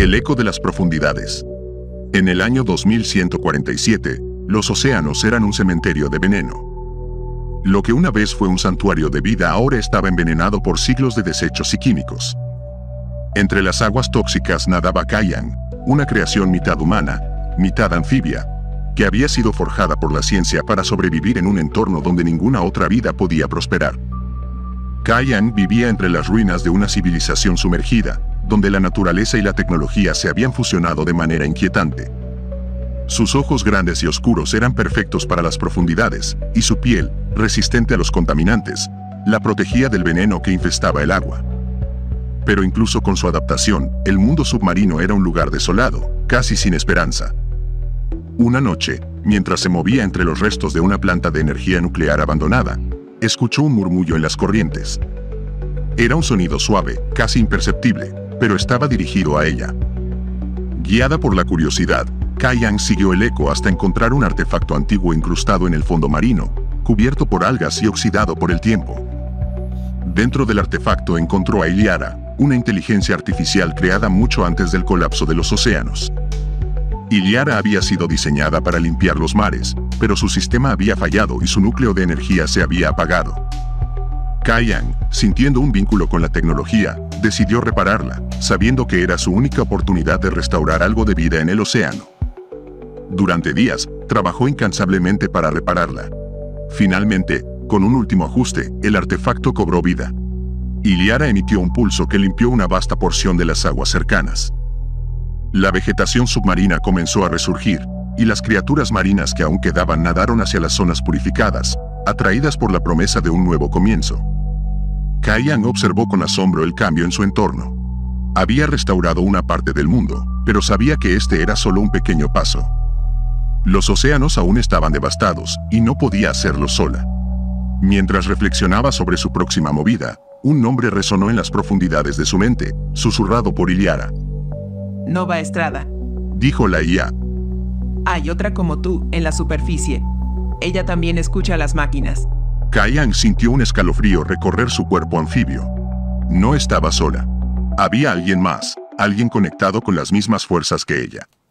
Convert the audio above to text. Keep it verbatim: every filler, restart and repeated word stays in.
El eco de las profundidades. En el año dos mil ciento cuarenta y siete, los océanos eran un cementerio de veneno. Lo que una vez fue un santuario de vida ahora estaba envenenado por siglos de desechos y químicos. Entre las aguas tóxicas nadaba Kayan, una creación mitad humana, mitad anfibia, que había sido forjada por la ciencia para sobrevivir en un entorno donde ninguna otra vida podía prosperar. Kayan vivía entre las ruinas de una civilización sumergida, donde la naturaleza y la tecnología se habían fusionado de manera inquietante. Sus ojos grandes y oscuros eran perfectos para las profundidades, y su piel, resistente a los contaminantes, la protegía del veneno que infestaba el agua. Pero incluso con su adaptación, el mundo submarino era un lugar desolado, casi sin esperanza. Una noche, mientras se movía entre los restos de una planta de energía nuclear abandonada, escuchó un murmullo en las corrientes. Era un sonido suave, casi imperceptible, pero estaba dirigido a ella. Guiada por la curiosidad, Kayan siguió el eco hasta encontrar un artefacto antiguo incrustado en el fondo marino, cubierto por algas y oxidado por el tiempo. Dentro del artefacto encontró a Iliara, una inteligencia artificial creada mucho antes del colapso de los océanos. Iliara había sido diseñada para limpiar los mares, pero su sistema había fallado y su núcleo de energía se había apagado. Kayan, sintiendo un vínculo con la tecnología, decidió repararla, sabiendo que era su única oportunidad de restaurar algo de vida en el océano. Durante días, trabajó incansablemente para repararla. Finalmente, con un último ajuste, el artefacto cobró vida. Iliara emitió un pulso que limpió una vasta porción de las aguas cercanas. La vegetación submarina comenzó a resurgir, y las criaturas marinas que aún quedaban nadaron hacia las zonas purificadas, atraídas por la promesa de un nuevo comienzo. Kayan observó con asombro el cambio en su entorno. Había restaurado una parte del mundo, pero sabía que este era solo un pequeño paso. Los océanos aún estaban devastados, y no podía hacerlo sola. Mientras reflexionaba sobre su próxima movida, un nombre resonó en las profundidades de su mente, susurrado por Iliara. Nova Estrada, dijo la I A. Hay otra como tú, en la superficie. Ella también escucha a las máquinas. Kayan sintió un escalofrío recorrer su cuerpo anfibio. No estaba sola. Había alguien más, alguien conectado con las mismas fuerzas que ella.